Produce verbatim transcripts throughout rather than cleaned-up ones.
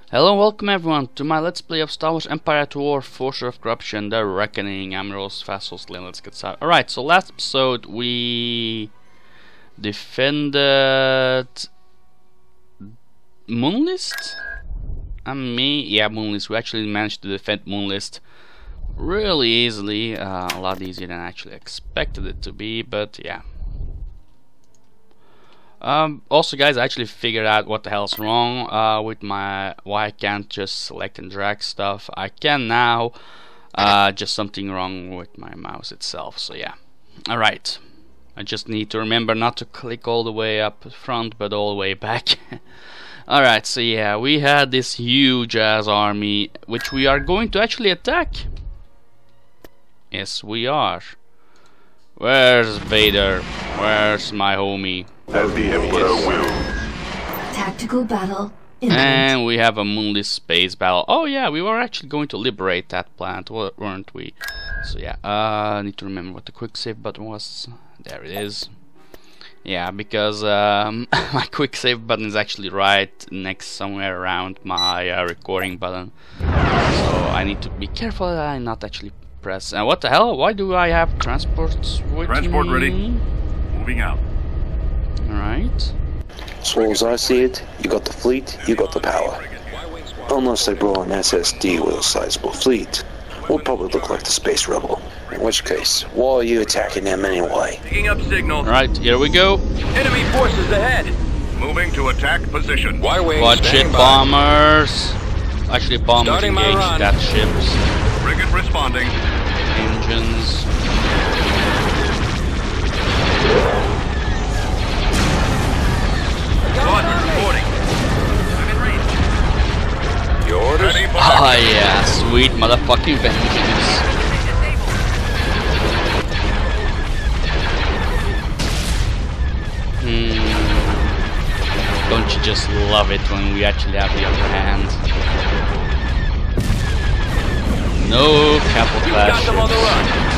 Hello and welcome everyone to my Let's Play of Star Wars Empire at War, Forces of Corruption, The Reckoning. I'm Rose Fasselslin. Let's get started. Alright, so last episode we defended Moonlist? And me? Yeah, Moonlist. We actually managed to defend Moonlist really easily. Uh, a lot easier than I actually expected it to be, but yeah. Um, also guys, I actually figured out what the hell's wrong uh, with my, why I can't just select and drag stuff. I can now, uh, just something wrong with my mouse itself, so yeah. Alright, I just need to remember not to click all the way up front but all the way back. Alright, so yeah, we had this huge ass army which we are going to actually attack. Yes, we are. Where's Vader? Where's my homie? As the Emperor will. Tactical battle imminent. And we have a Moonless space battle. Oh yeah, we were actually going to liberate that planet, weren't we? So yeah, uh, I need to remember what the quick save button was. There it is. Yeah, because um, my quick save button is actually right next somewhere around my uh, recording button. So I need to be careful that I not actually press. And uh, what the hell? Why do I have transports with Transport me? ready. Moving out. Alright. As far as I see it, you got the fleet, you got the power. Unless they brought an S S D with a sizable fleet, we'll probably look like the Space Rebel. In which case, why are you attacking them anyway? Picking up signal. Alright, here we go. Enemy forces ahead. Moving to attack position. Watch it, bombers. Actually, bombers Starting my engage run. that ships. Frigate responding. Engines. Squadron reporting. I'm in range. Your orders? Ready for Ah yeah, sweet motherfucking vengeance. Hmm. Don't you just love it when we actually have the upper hand? No capital Got them on the clash. run.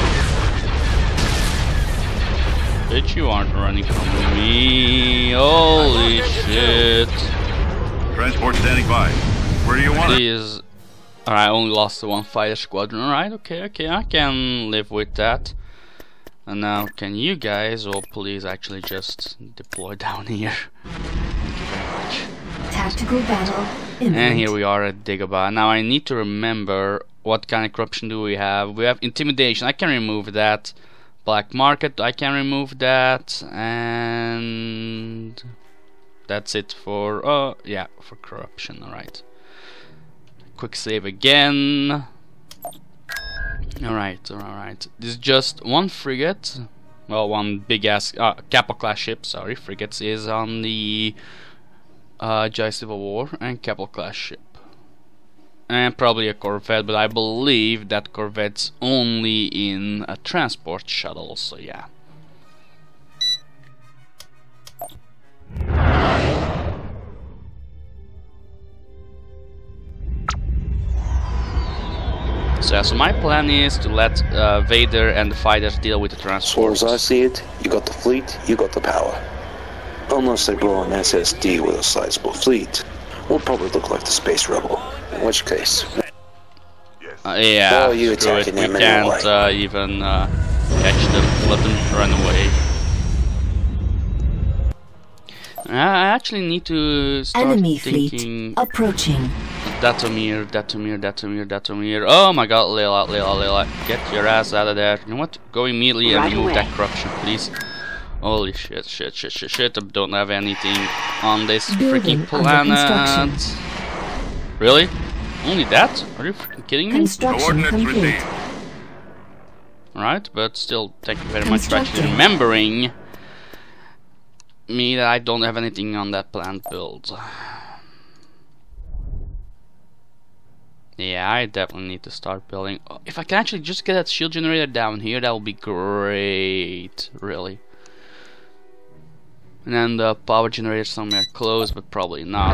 Bitch, you aren't running from me. Holy shit. Transport standing by. Where do you want it? Please. Alright, I only lost the one fighter squadron. Alright, okay, okay, I can live with that. And now, can you guys, or please actually just deploy down here? Thank you very much. Tactical battle imminent. And here we are at Dagobah. Now I need to remember what kind of corruption do we have. We have intimidation. I can remove that. Black market. I can remove that. And that's it for uh yeah for corruption. All right. Quick save again. All right. All right. This is just one frigate. Well, one big ass uh, Capo class ship. Sorry, frigates is on the Uh, Jedi Civil War and Capital class ship, and probably a corvette, but I believe that corvette's only in a transport shuttle, so yeah. So, yeah, so my plan is to let uh, Vader and the fighters deal with the As far transports. as I see it, you got the fleet, you got the power. Unless they brought an S S D with a sizable fleet, we'll probably look like the Space Rebel. In which case, Uh, yeah, Oh, you screw it. attacking We them can't anyway. uh, even uh, catch them, let them run away. I actually need to start Enemy thinking. fleet approaching. Datomir, Datomir, Datomir, Datomir. Oh my god, Layla, Layla, Layla. Get your ass out of there. You know what? Go immediately and Right remove away. that corruption, please. Holy shit, shit, shit, shit, shit. I don't have anything on this Building freaking under planet. construction. Really? Only that? Are you freaking kidding me? Construction Coordinates complete. received. Right, but still, thank you very much for actually Constructing. remembering me that I don't have anything on that plant build. Yeah, I definitely need to start building. Oh, if I can actually just get that shield generator down here, that would be great, really. And then the power generator somewhere close, but probably not.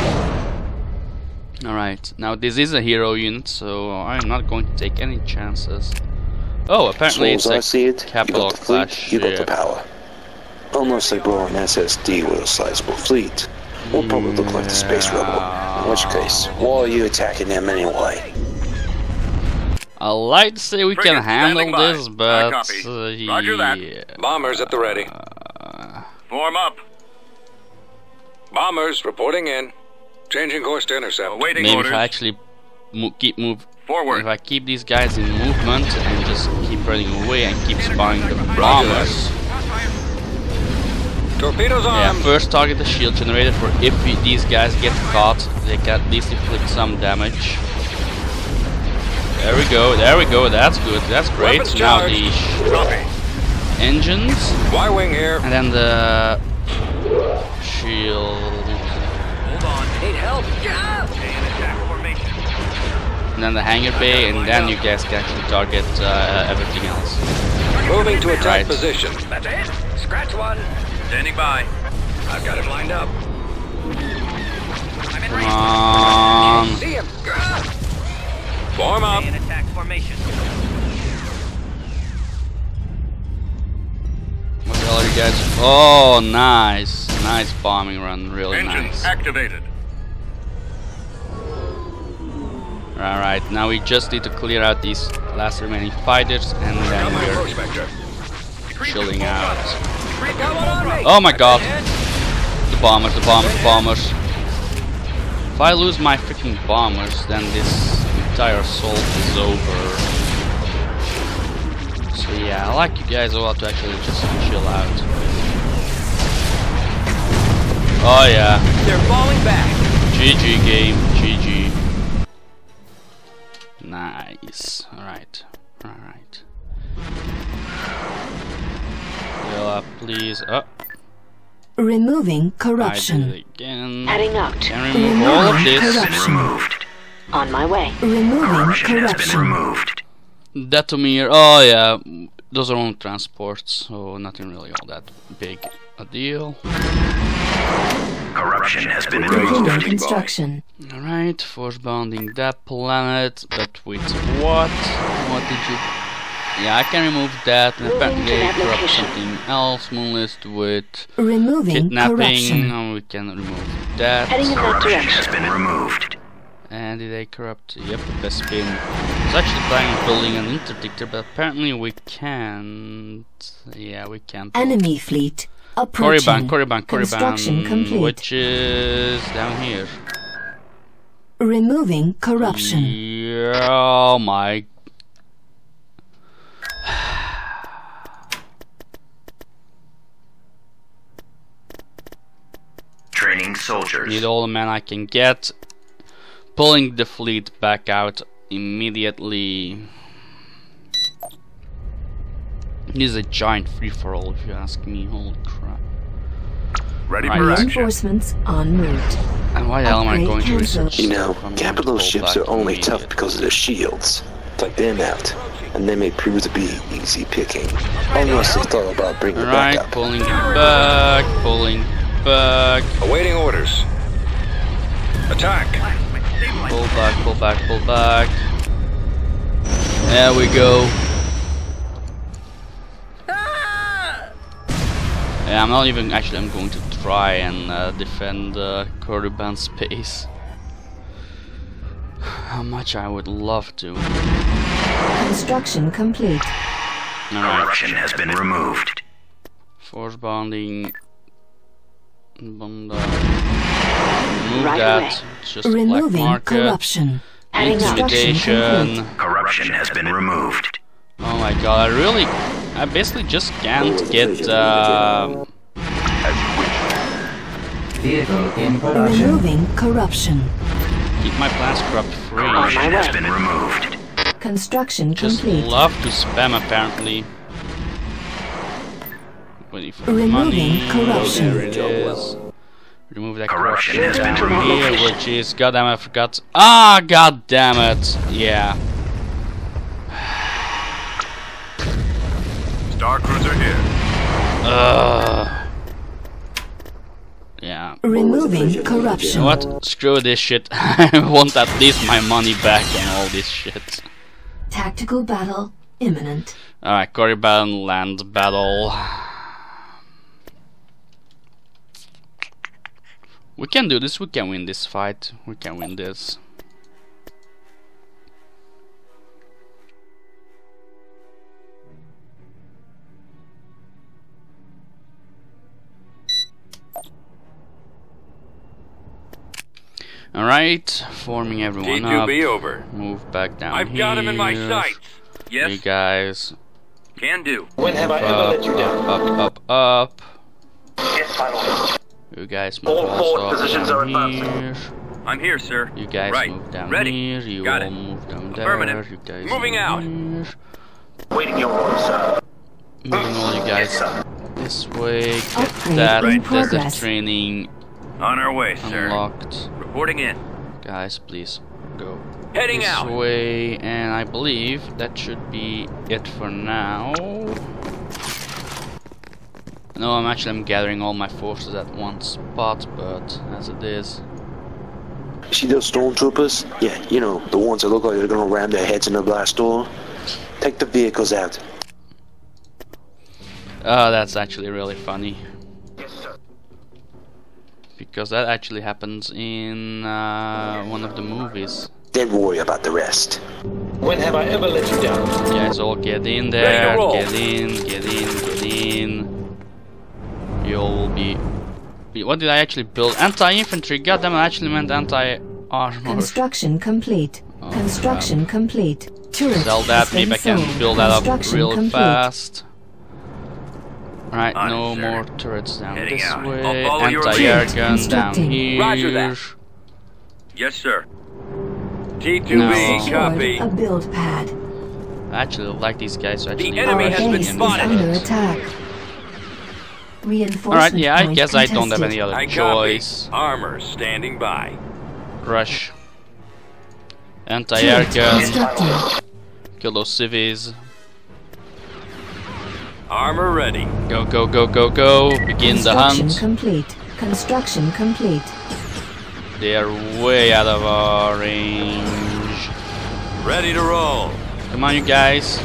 Alright, now this is a hero unit, so I'm not going to take any chances. Oh, as apparently far it's as I a see it, you capital got the fleet, clash you got the ship. power. Unless they brought an S S D with a sizable fleet, we'll probably look like the Space Rebel. In which case, why are you attacking them anyway? I like to say we Frigate can handle standing by. this, but I copy. uh, Roger that. yeah. Bombers at the ready. Form up. Bombers reporting in. Changing course to intercept. Awaiting Maybe orders. if I actually mo keep move, Forward. if I keep these guys in movement and just keep running away and keep spawning the bombers. Torpedoes Yeah, armed. first target the shield generator for if we, these guys get caught, they can at least inflict some damage. There we go, there we go, that's good, that's great. Weapons Now charged. the sh Copy. engines, Y-wing here. and then the shield, Hold on. Need help. Stay in attack formation. and then the hangar bay, and then you guys can actually target uh, everything else. Moving to attack Right. position. That's it. Scratch one. Standing by. I've got it lined up. I'm in Come range. on. See him. Form up. Stay in attack formation. What the hell are you guys? Oh, nice. Nice bombing run, really Engine nice. activated. Alright, now we just need to clear out these last remaining fighters and Got then my we're prospector. chilling out. Come on me. Oh my god! The bombers, the bombers, the bombers. If I lose my freaking bombers, then this entire assault is over. So yeah, I like you guys a lot to actually just chill out. Oh yeah. They're falling back. G G game, G G. Nice. Alright. Alright. Fill up, please. Oh, Removing I did corruption. it again. Heading out. Can remove all of Removing this. corruption. On my way. Removing corruption. Datomir. Oh yeah, those are only transports, so nothing really all that big a deal. Corruption has been Beginning removed. construction. Alright, force bounding that planet, but with what? What did you... Yeah, I can remove that, and Moving apparently to that corrupt location. something else, Moonlist with Removing kidnapping, corruption. and we can remove that. Heading in that Corruption has direction. been removed. And did they corrupt? Yep, Bespin. I was actually planning on building an interdictor, but apparently we can't. Yeah, we can't. build- Enemy fleet approaching. Korriban, Korriban, Construction Korriban, complete. which is down here. Removing corruption. Yeah, oh my. Training soldiers. Need all the men I can get. Pulling the fleet back out immediately. This is a giant free-for-all, if you ask me. Holy crap. Ready Right. for action. Reinforcements en route. And why the hell am I Upgrade going to cancelled. research? You know, stuff? I'm capital gonna pull ships back are only immediately. tough because of their shields. Take them out, and they may prove to be easy picking. Unless they thought about bringing it back Alright, up. pulling back, pulling back. Awaiting orders. Attack. Pull back, pull back, pull back. There we go. Yeah, I'm not even actually. I'm going to try and uh, defend uh, Korriban space. How much I would love to. Construction complete. Alright, Corruption has been removed. force bonding. Bond, uh, remove Right that. away. It's just a black Removing market. corruption. Heading out. Intimidation. Corruption has been removed. Oh my god, I really, I basically just can't get, uh, Removing corruption. keep my plans corrupt free. Corruption my has way. been removed. Construction Just complete. love to spam apparently. Waiting for Removing money. corruption. There it is. Remove that Corruption corruption has been from here, removed. which is, goddamn, I forgot. Ah, god damn it. Yeah. Star Cruiser here. Ugh. Yeah. Removing corruption. You know what? Screw this shit. I want at least my money back on all this shit. Tactical battle imminent. Alright, Korriban land battle. We can do this, we can win this fight. We can win this. Alright, forming everyone T two up. B over. Move back down I've here. got him in my sights. You Yes, guys. can do. When have I ever Up, let you down? up, up, up, up. Yes, my lord. You guys move All also forward up positions down are here. advancing. I'm here, sir. You guys right. move down Ready. here. You Got all it. move down there. Affirmative. You guys Moving move out. here. Waiting your orders, sir. Moving all you guys Yes, sir. this way. Get Upgrade that in desert progress. training On our way, sir. unlocked. Reporting in. Guys, please go Heading this out. way, and I believe that should be it for now. No, I'm actually I'm gathering all my forces at one spot, but as it is, See those stormtroopers? Yeah, you know, the ones that look like they're gonna ram their heads in the blast door. Take the vehicles out. oh, that's actually really funny Yes, sir. because that actually happens in uh, one of the movies. Then worry about the rest. When have I ever let you down? You guys all get in Ready there, to roll. get in, get in, get in. You all will be. What did I actually build? Anti-infantry. Goddamn, I actually meant anti-armor. Construction complete. Oh, Construction complete. Turret Sell that. has been Maybe I can sold. build that up Construction real complete. fast. Alright, On no it, sir. more turrets down Heading this out. way. I'll follow your Anti-air lead. gun down Constructing. here. Roger that. Yes, sir. T two B, No. Secured copy. a build pad. I actually like these guys. So actually, enemy Our has been base is spotted. under attack. Reinforcement Alright, yeah, I point guess I don't have contested. any other I copy. choice. Armor standing by. Rush. Anti-air Turret gun. constructing. Kill those civvies. Armor ready. Go, go, go, go, go. Begin the Construction hunt. complete. Construction complete. They are way out of our range. Ready to roll. Come on, you guys.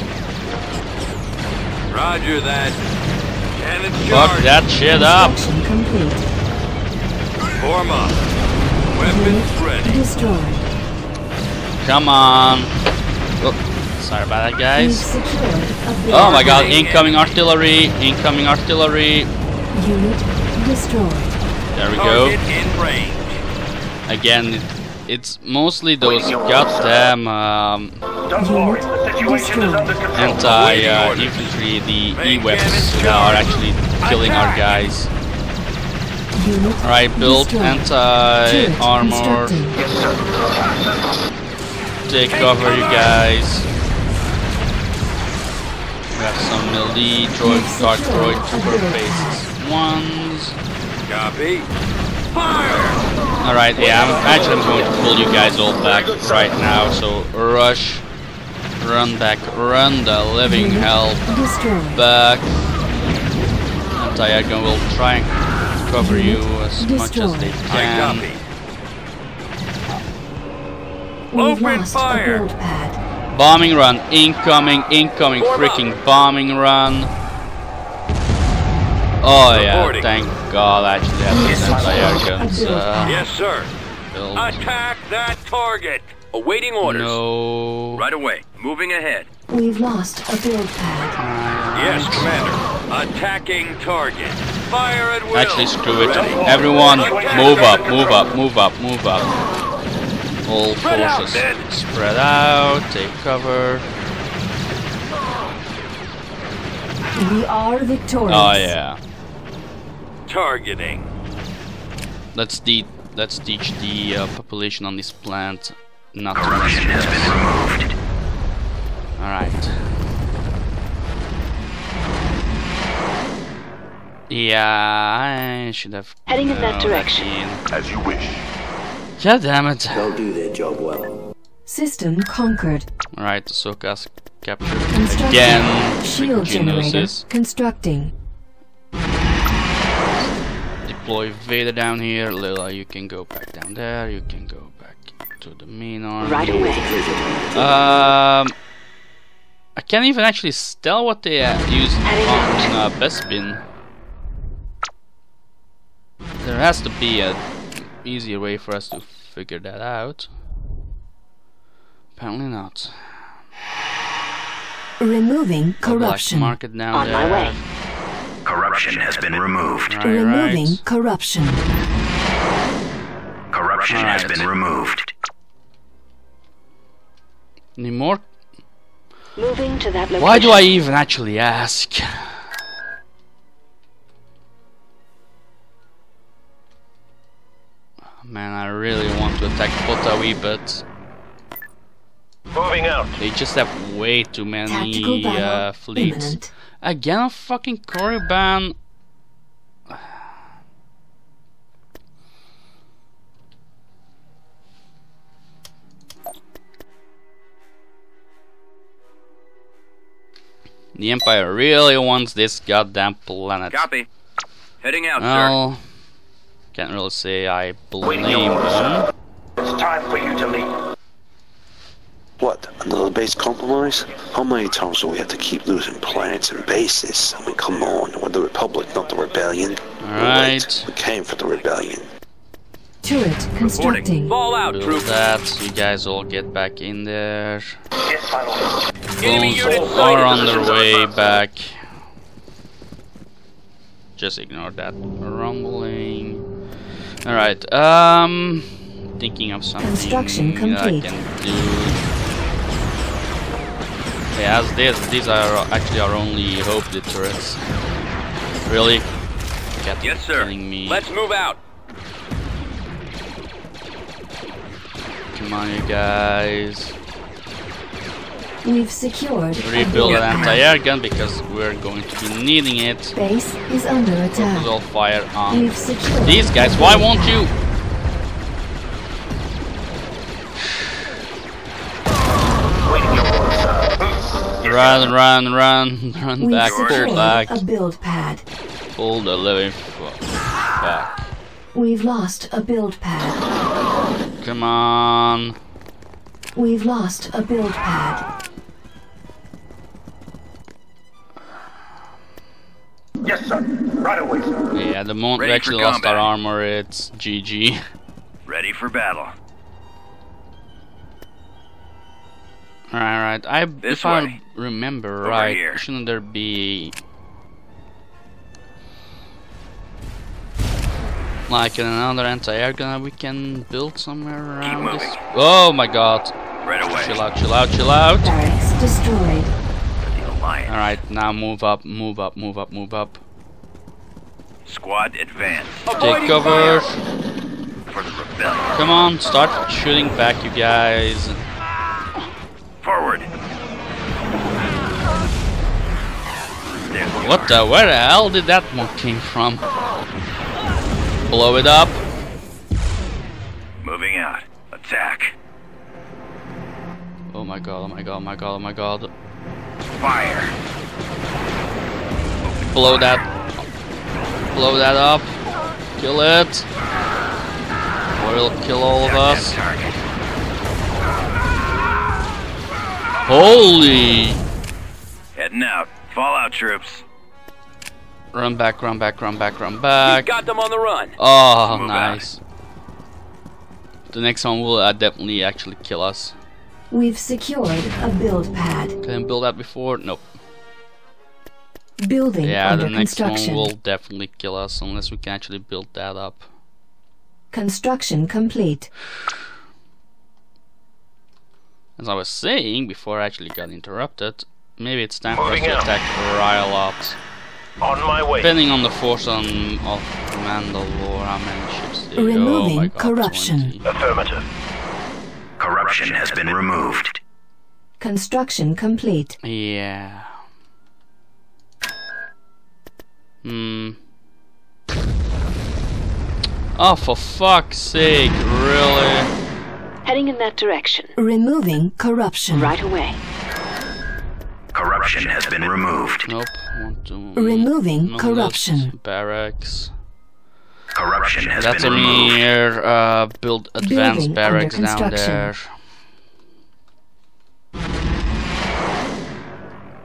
Roger that. Cannon Fuck charge. that shit up. Construction complete. Form up. Weapons ready. Destroyed. Come on. Oh, sorry about that, We've guys. secured a build Oh my god, Building incoming artillery. Incoming artillery. Unit destroyed. There we go. Target in range. Again, it, it's mostly those goddamn um, Don't worry, the situation is under control. anti-infantry, uh, the E-weapons that are actually killing our guys. Unit Alright, build destroyed. Turret anti-armor. constructing. Yes, sir. Take cover, you guys. We have some melee droid, guard droid trooper phases ones. Copy. Fire! Alright, yeah, I'm actually I'm going to pull you guys all back right now. So rush, run back, run the living hell Destroyed. back. Anti-air gun will try and cover you as much as they I can. copy. We've Open lost fire. a build pad. Bombing run, incoming, incoming, Form up. freaking bombing run. Oh yeah, Reporting. thank God I actually have these anti-air guns. Uh, Yes, sir. built. Attack that target. Awaiting orders. No. Right away. Moving ahead. We've lost a build pad. Yes, Commander. Attacking target. Fire at will. Actually, screw it. Ready. Everyone, Attack move up, that move target. up, move up, move up. All Spread out, forces men. spread out, take cover. We are victorious. Oh yeah. Targeting. Let's de let's teach the uh, population on this plant not to Corruption has mess been removed. Alright. Yeah, I should have Heading in that uh, direction. in. As you wish. God damn it. They'll do their job well. System conquered. Alright, Ahsoka's captured Constructing. again. Shield Freaking generator Geonosis. constructing. Deploy Vader down here. Lila, you can go back down there. You can go back to the main army. Right away. Um, I can't even actually tell what they uh, use Heading on uh, Bespin. There has to be a easier way for us to figure that out. Apparently not. Removing A black corruption. market down On there. my way. Corruption has been removed. Right, Removing right. corruption. Corruption has Alright. been removed. Any more? Moving to that location. Why do I even actually ask? Man, I really want to attack Potawi, but Moving out. they just have way too Tactical many battle uh, fleets. imminent. Again, a fucking Korriban. The Empire really wants this goddamn planet. Copy. Heading out, Well, can't really say I blame Waiting your orders, them. sir. It's time for you to leave. What? Another base compromise? How many times do we have to keep losing planets and bases? I mean, come on. We're the Republic, not the Rebellion. Alright. We came for the Rebellion. Turret sir. Reporting. constructing. Fall out, Build troop. that. You guys all get back in there. Yes, my lord. Enemy Bones unit are on sighted. their way back. Just ignore that rumbling. Alright, um thinking of something Construction that I complete. can do. Yeah, as this, these are actually our only hope, the turrets. Really? Get Yes, sir. kidding me. Let's move out. Come on, you guys. We've secured a Rebuild build an pad. anti-air gun because we're going to be needing it. Base is under Focus attack. all fire on We've secured these guys. Why won't you? Waiting your orders, sir. Run, run, run, run We've back, pull secured back, a build pad. pull the living fuck back. We've lost a build pad. Come on. We've lost a build pad. Yes, sir. Right away, sir. Yeah, the moment we Ready for actually lost our combat. armor, it's G G. Ready for battle. Alright, I This if I way. remember Over right, here. shouldn't there be like another anti-air gun we can build somewhere around this? moving. Oh my god! Right away. Chill out, chill out, chill out! Barracks destroyed. The Alliance. Alright, now move up, move up, move up, move up. Squad advance. Take cover! For the rebellion. Come on, start shooting back, you guys. Forward. There we What are. the? Where the hell did that one came from? Blow it up. Moving out. Attack. Oh my god, oh my god, oh my god, oh my god. Fire. Blow that. Blow that up. Kill it. Or it'll kill all of Got us. that target. Holy! Heading out. Fallout troops. Run back, run back, run back, run You've back. got them on the run. Oh, Move nice. The next one will uh, definitely actually kill us. We've secured a build pad. Can I build that before? Nope. Building Yeah, under the next construction. one will definitely kill us unless we can actually build that up. Construction complete. As I was saying before I actually got interrupted, maybe it's time for us Moving to out. attack Ryalot. On my way. Depending on the force on of Mandalore, how many ships they go. Removing Oh my God, corruption. twenty. Affirmative. Corruption has been removed. Construction complete. Yeah. Hmm. Oh, for fuck's sake, really? Heading in that direction. Removing corruption. Right away. Corruption has been removed. Nope. Want to Removing Nonetheless, corruption. Barracks. Corruption has That's a been removed. mere uh, build advanced Building barracks under down construction. there.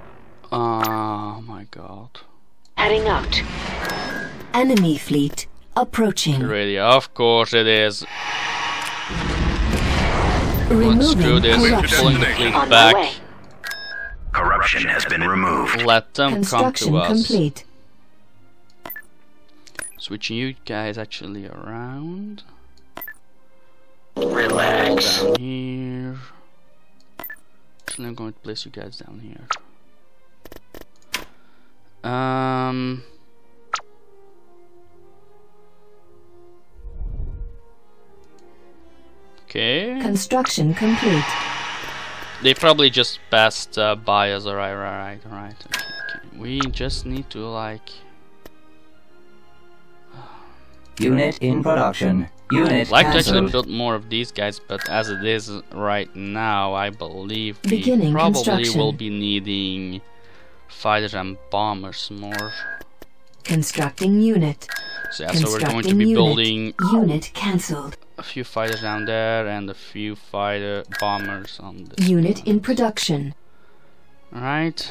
Oh my god. Heading out. Enemy fleet approaching. Ready? Of course it is. Removing Let's do this. corruption. Pulling the fleet On my way. back. Corruption has been removed. Let them come Construction to us. complete. Switching you guys actually around. Relax. Down here. Actually, I'm going to place you guys down here. Um. Okay. Construction complete. They probably just passed uh, by us. Alright, alright, alright. Okay, okay. We just need to like. Unit in production. Unit Like to actually cancelled. build more of these guys, but as it is right now, I believe we Beginning probably construction. will be needing fighters and bombers more. Constructing unit. So, yeah, so we're going to Constructing be unit. building Unit cancelled. a few fighters down there and a few fighter bombers on this. Unit in production. Alright.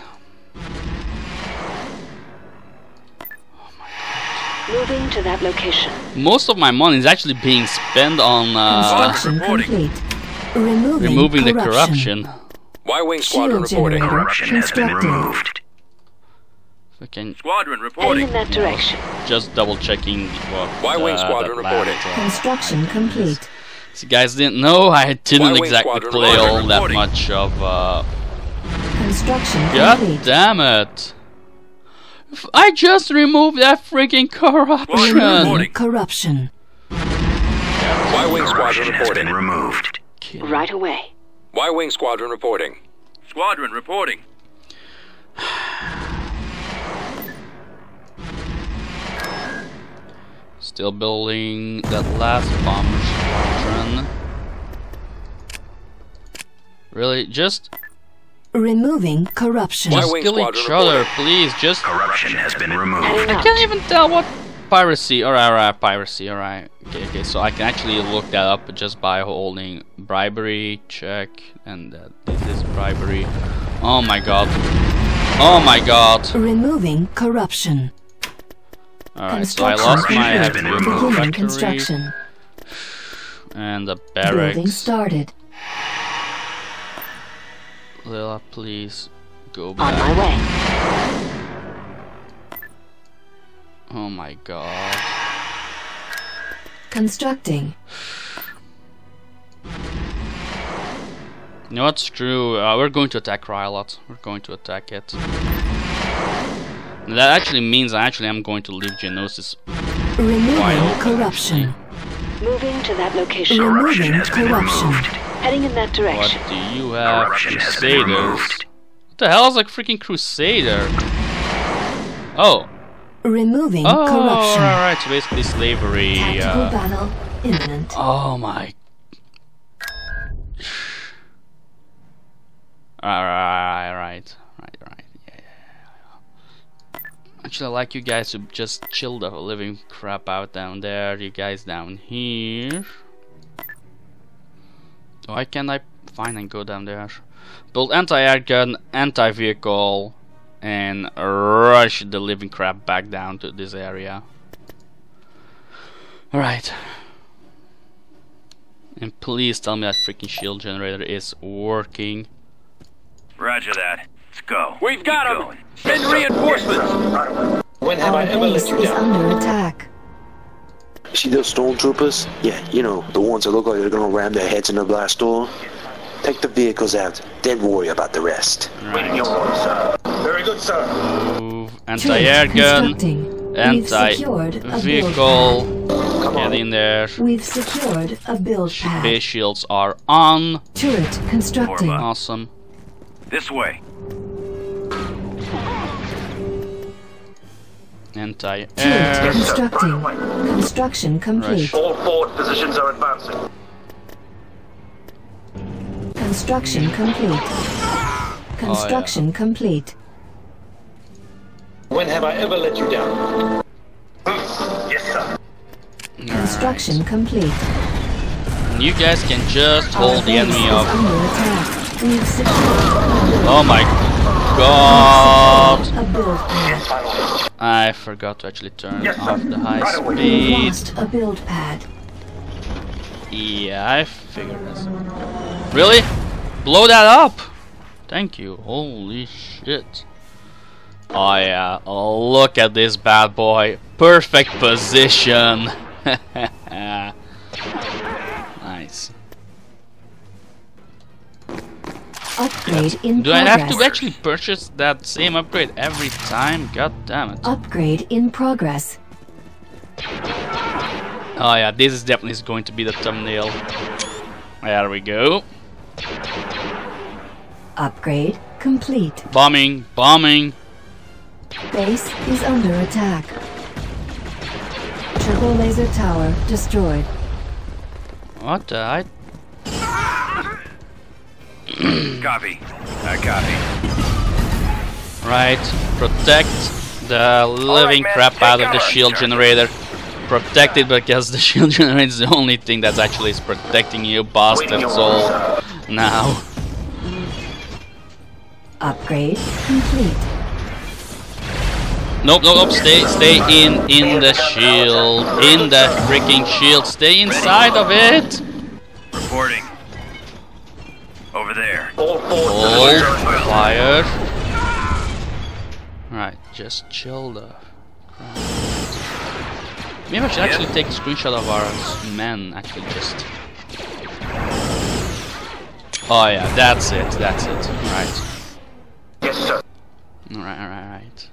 Moving to that location. Most of my money is actually being spent on uh, Construction reporting. complete. Removing, removing the corruption. corruption. Y-Wing Squadron Shield reporting. generator Corruption has been constructed. removed. If I can Squadron Heading reporting. in that direction. just double checking what Y-Wing uh, squadron that reporting. land, uh, Construction complete. So you guys didn't know, I didn't Y-Wing exactly squadron play reporting. all that Reporting. much of uh Construction God complete. damn it. F- I just removed that freaking corruption. Reporting. Corruption. Y-Wing Squadron Corruption has been reporting. removed. Kidding. Right away. Y-Wing Squadron reporting. Squadron reporting. Still building that last bomber squadron. Really, just Removing corruption. just Y-Wing kill squadron each other, reporting. please. Just Corruption has been removed. Heading I out. can't even tell what piracy. Alright, alright, piracy. Alright, okay, okay. So I can actually look that up just by holding bribery check, and that this is bribery. Oh my god. Oh my god. Removing corruption. Alright, so I lost my Construction heavy complete. vehicle Beginning factory construction. and the Building barracks. started. Lila, please go On back. my way. Oh my god. Constructing. You know what's true? Uh, we're going to attack Rylot. We're going to attack it. And that actually means I actually am going to leave Geonosis. Removing Wide open, corruption. Moving to that location. Corruption Removing has been corruption. removed. Heading in that What direction. do you have? Corruption has been Crusaders. removed. What the hell is a freaking Crusader? Oh. Removing Oh, corruption. alright, so basically slavery. Tactical Uh, battle imminent. oh my. Alright, alright. Right, right. Yeah, yeah, yeah. Actually, I like you guys to just chill the living crap out down there. You guys down here. Why can't I fine and go down there? Build anti-air gun, anti-vehicle, and rush the living crap back down to this area. Alright. And please tell me that freaking shield generator is working. Roger that. Let's go. We've got Keep him. going. Send reinforcements. When have Our I ever let base you is down? under attack. See those stormtroopers? Yeah, you know, the ones that look like they're gonna ram their heads in the blast door. Take the vehicles out, then worry about the rest. Waiting your orders, sir. Very good, sir. Move. Anti-air Turret gun. constructing. We've secured a build Anti-vehicle. Come Get on. in there. We've secured a build Base pad. shields are on. Turret constructing. Forma. Awesome. This way. Anti-air. Turret constructing. Right away. Construction complete. Rush. All forward positions are advancing. Construction complete. Construction complete. When have I ever let you down? Yes, sir. Construction complete. And you guys can just Our hold the base enemy is off. under attack. We've secured. Oh my. god! A build pad. I forgot to actually turn Yes, off sir. the high Right away. speed. Lost a build pad. Yeah, I figured this. Really? Blow that up! Thank you. Holy shit. Oh yeah, oh, look at this bad boy. Perfect position. Nice. Upgrade in Do I progress. have to actually purchase that same upgrade every time? God damn it. Upgrade in progress. Oh yeah, this is definitely going to be the thumbnail. There we go. Upgrade complete. Bombing, bombing. Base is under attack. Turbo laser tower destroyed. What the? I Copy. I copy. Right, protect the living man, crap take out of the cover. shield generator. Protect it because the shield generator is the only thing that's actually is protecting you, bastards all. Now. Upgrade complete. Nope, nope, nope, stay, stay in, in the shield. In the freaking shield. Stay inside of it. Reporting. Over there. All forces Hold are fire. Right, just chill the. Maybe I should actually take a screenshot of our men. Actually, just. Oh yeah, that's it. That's it. Right. Yes, sir. Right, right, right.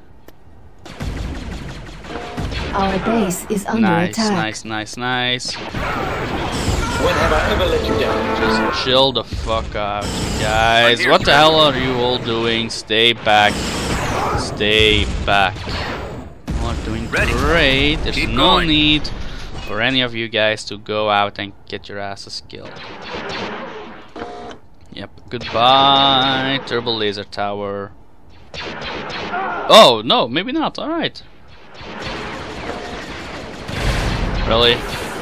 Our base is under Nice, attack. nice, nice, nice. When have I ever let you down? Just chill the fuck out, you guys. What the hell are you all doing? Stay back. Stay back. You are doing Ready. great. There's Keep no going. need for any of you guys to go out and get your asses killed. Yep. Goodbye, turbo laser tower. Oh no, maybe not. All right. Really?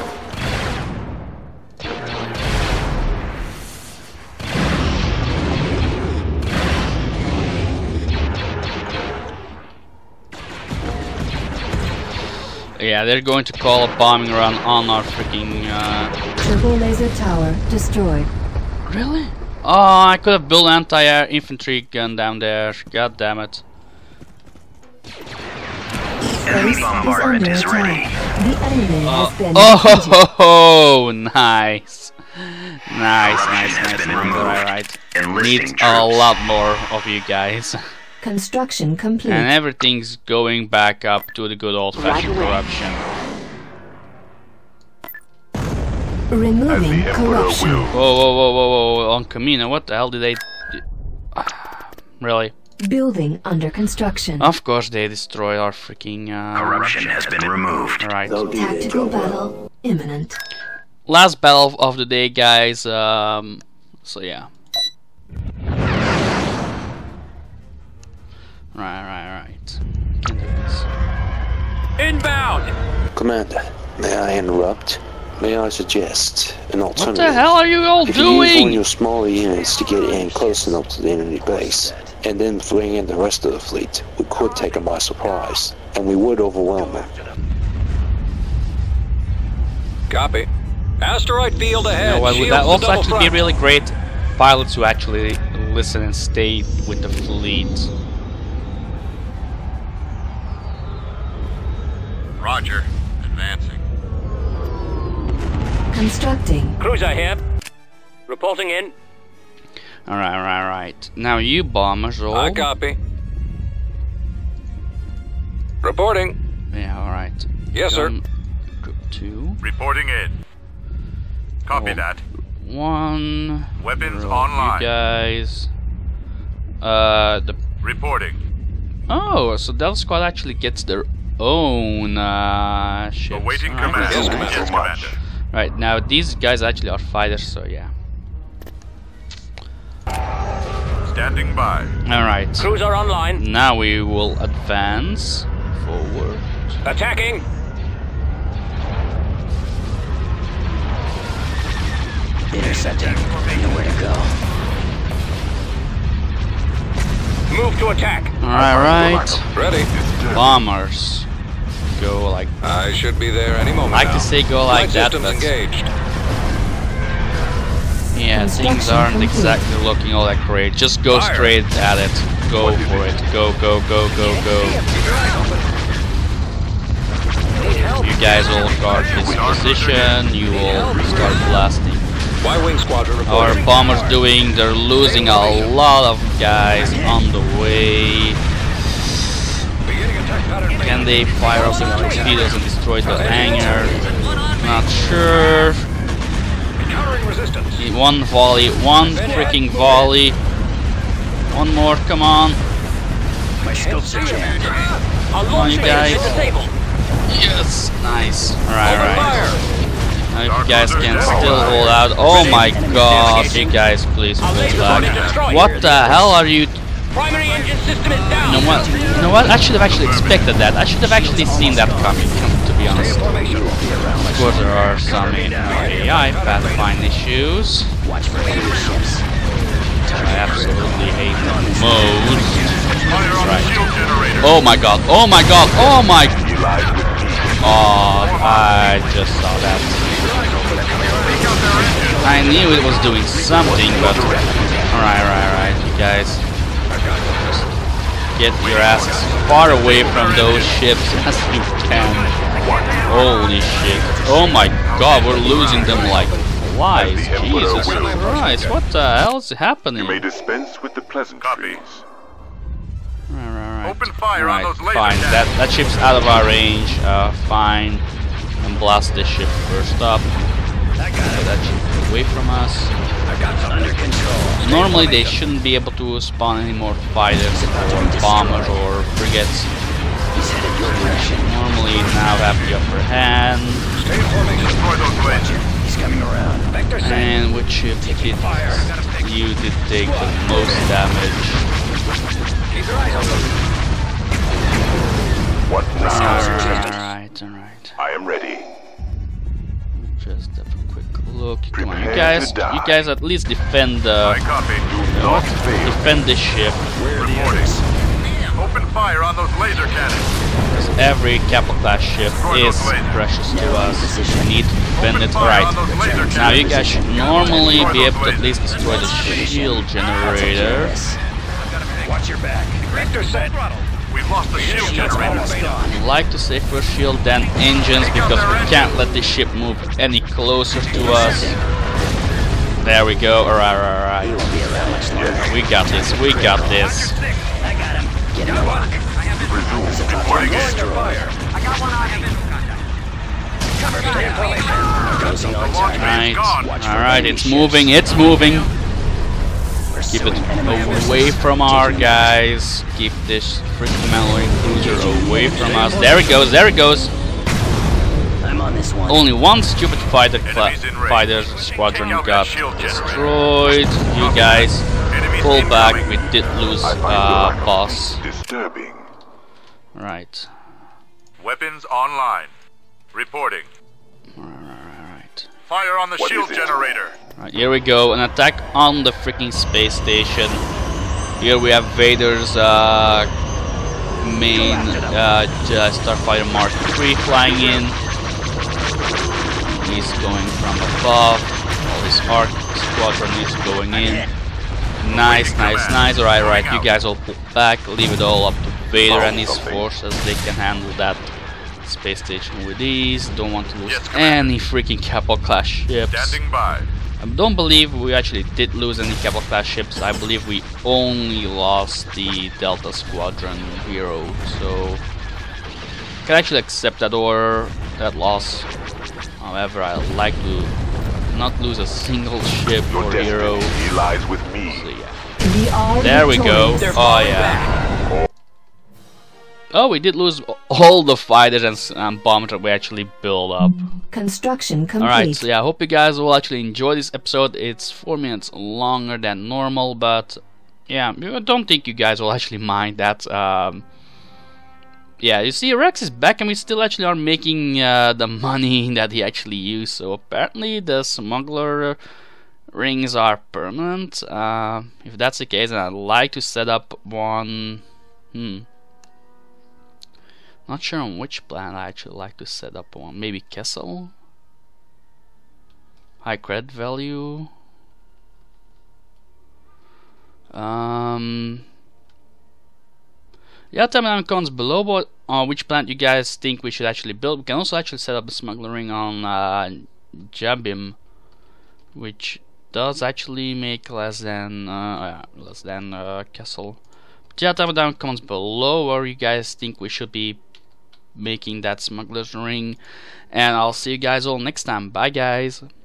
Yeah, they're going to call a bombing run on our freaking. Uh... Turbo laser tower destroyed. Really? Oh, I could have built an anti-air infantry gun down there. God damn it. Enemy Base is bombardment under is attack. ready. The enemy has been Oh, ho, defeated. ho, ho, nice. Nice, Corruption nice, has nice. been nice. removed. Alright. Enlisting Need a troops. lot more of you guys. Construction complete. And everything's going back up to the good old fashioned Right away. corruption. Removing corruption. Whoa, whoa, whoa, whoa, whoa, on Camino, what the hell did they do? Really? Building under construction. Of course they destroyed our freaking uh, Corruption has been removed. Right. They'll do their Tactical job well. battle imminent. Last battle of the day, guys. Um, so yeah. Right, right, right. Can do this. Inbound! Commander, may I interrupt? May I suggest an What alternative? the hell are you all If you use one of doing? your smaller units to get in close enough to the enemy base, and then bring in the rest of the fleet, we could take them by surprise, and we would overwhelm them. Copy. Asteroid field You ahead. know what, would Shields that the also double actually be front. really great? Pilots who actually listen and stay with the fleet. Roger. Advancing. Constructing. Cruise ahead. Reporting in. Alright, alright, right. Now you bombers all. I copy. Reporting. Yeah, alright. Yes, sir. Gun Group two. Reporting in. Copy Oh. that. One. Weapons Roll, online. You guys. Uh, the. Reporting. Oh, so Delta Squad actually gets their own uh, ships. Awaiting Alright. command. Yes, Commander. Yes, Commander. Right, now these guys actually are fighters, so yeah. Standing by. Alright. Cruiser online. Now we will advance forward. Attacking. Intercepting. Nowhere to go. Move to attack. Alright, right. Ready. Bombers. Go like. I should be there any moment. I like now. to say go like My that, system's but engaged. yeah, things aren't exactly looking all that great. Just go Fire. straight at it. Go for it. Go, go, go, go, go. You guys will guard his position. You will start blasting. Y-wing squadron Our reporting. bombers doing. They're losing a lot of guys on the way. Beginning attack pattern. Can they fire off the torpedoes and destroy the hangar? Not sure. Encountering resistance. One volley, one freaking volley. One more, come on. My scopes are jammed. Come on, you guys. Yes, nice. Alright, alright. Now if you guys can still hold out. Oh my god, you guys please pull back. What the hell are you? Primary engine system is down. You know what? You know what? I should have actually expected that. I should have actually seen that coming, to be honest. Of course there are some A I pathfind issues. Watch for enemy ships. I absolutely hate them most. Right. Oh my god, oh my god, oh my... Oh, I just saw that. I knew it was doing something, but... Alright, alright, alright, you guys. Just get your asses far away from those ships as you can. Holy shit. Oh my god, we're losing them like flies. Jesus Christ, what the hell is happening? You may dispense with the pleasantries. Right, right, right. Open fire right, on those laser fine. cannons. That that ship's out of our range. Uh, fine. And blast this ship first up. Get that ship away from us. Under control. Normally they shouldn't be able to spawn any more fighters or bombers or frigates. He's headed your direction. Normally now have the upper hand. Destroy those lasers. He's coming around. Vector set. And which ship did you did take the most damage? Keep your eyes open. What now? Alright, alright. I am ready. Just have a quick look. Come on, you Prepare guys, to die. you guys at least defend the I copy. Do you know not what? fail. defend this ship. Reporting. Open fire on those laser cannons. Because every Capital class ship is precious to us. We need to defend it. Alright. Now you guys should normally be able to at least destroy the shield generator. Watch your back. Vector set. We've lost the shield generator. I'd like to say first shield, then engines, because we can't let this ship move any closer to us. There we go. Alright, alright, alright. We got this. We got this. I got him. Get him a lock. Reporting in. I got one eye. Cover me information. Closing on target. Right. Alright, it's moving. It's moving. Keep it away from our guys. Keep this freaking Mallory cruiser away from us. There it goes. There it goes. I'm on this one. Only one stupid fighter Enemies in range. fighter squadron Take out got that shield generator. destroyed. You guys Enemies pull back. We incoming. did lose I find uh, your boss. disturbing. Right. Weapons online. Reporting. Alright. Fire on the What shield is it? generator. Right, here we go. An attack on the freaking space station. Here we have Vader's uh, main uh, Jedi Starfighter Mark three flying in. He's going from above. All his Arc squadron is going in. Nice, nice, nice. Alright, right. You guys all pull back. Leave it all up to Vader and his forces. They can handle that space station with ease. Don't want to lose Yes, Commander. any freaking Capital class ships. Standing by. I don't believe we actually did lose any Capital class ships. I believe we only lost the Delta Squadron hero. So I can actually accept that or that loss. However, I'd like to not lose a single ship Your or hero. destiny lies with me. So yeah. We are There we go. victorious. Oh yeah. Oh, we did lose all the fighters and, s- and bombers that we actually built up. Construction complete. Alright, so yeah, I hope you guys will actually enjoy this episode. It's four minutes longer than normal, but yeah, I don't think you guys will actually mind that. Um, yeah, you see, Rex is back and we still actually are making uh, the money that he actually used. So apparently the smuggler rings are permanent. Uh, if that's the case, then I'd like to set up one. Hmm. Not sure on which planet I actually like to set up one. Maybe Kessel. High credit value. Um. Yeah, tell me down in the comments below what, on which planet you guys think we should actually build. We can also actually set up a smuggler ring on uh, Jabim, which does actually make less than uh, less than uh, Kessel. But yeah, tell me down in the comments below where you guys think we should be making that smuggler's ring, and I'll see you guys all next time. Bye, guys.